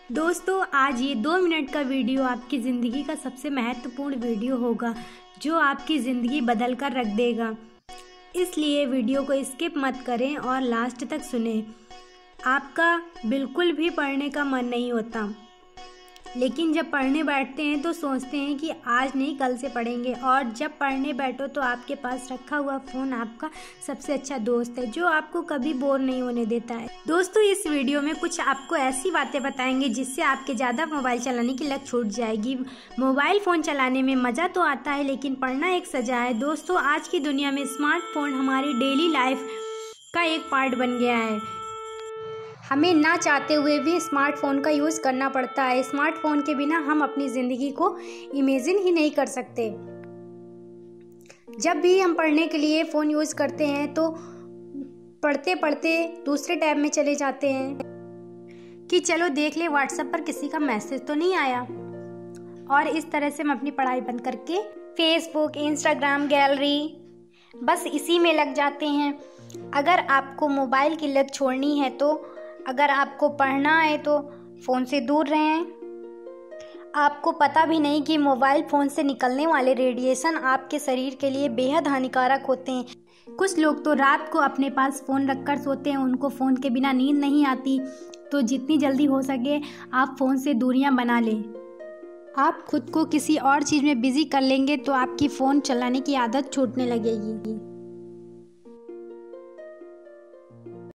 दोस्तों, आज ये 2 मिनट का वीडियो आपकी ज़िंदगी का सबसे महत्वपूर्ण वीडियो होगा जो आपकी ज़िंदगी बदल कर रख देगा। इसलिए वीडियो को स्किप मत करें और लास्ट तक सुनें। आपका बिल्कुल भी पढ़ने का मन नहीं होता, लेकिन जब पढ़ने बैठते हैं तो सोचते हैं कि आज नहीं कल से पढ़ेंगे, और जब पढ़ने बैठो तो आपके पास रखा हुआ फ़ोन आपका सबसे अच्छा दोस्त है जो आपको कभी बोर नहीं होने देता है। दोस्तों, इस वीडियो में कुछ आपको ऐसी बातें बताएंगे जिससे आपके ज़्यादा मोबाइल चलाने की लत छूट जाएगी। मोबाइल फ़ोन चलाने में मज़ा तो आता है, लेकिन पढ़ना एक सजा है। दोस्तों, आज की दुनिया में स्मार्टफोन हमारी डेली लाइफ का एक पार्ट बन गया है। हमें ना चाहते हुए भी स्मार्टफोन का यूज़ करना पड़ता है। स्मार्टफोन के बिना हम अपनी ज़िंदगी को इमेजिन ही नहीं कर सकते। जब भी हम पढ़ने के लिए फ़ोन यूज़ करते हैं तो पढ़ते पढ़ते दूसरे टैब में चले जाते हैं कि चलो देख ले व्हाट्सएप पर किसी का मैसेज तो नहीं आया, और इस तरह से हम अपनी पढ़ाई बंद करके फेसबुक, इंस्टाग्राम, गैलरी बस इसी में लग जाते हैं। अगर आपको मोबाइल की लत छोड़नी है तो अगर आपको पढ़ना है तो फ़ोन से दूर रहें। आपको पता भी नहीं कि मोबाइल फ़ोन से निकलने वाले रेडिएशन आपके शरीर के लिए बेहद हानिकारक होते हैं। कुछ लोग तो रात को अपने पास फ़ोन रखकर सोते हैं, उनको फ़ोन के बिना नींद नहीं आती। तो जितनी जल्दी हो सके आप फ़ोन से दूरियां बना लें। आप खुद को किसी और चीज़ में बिज़ी कर लेंगे तो आपकी फ़ोन चलाने की आदत छूटने लगेगी।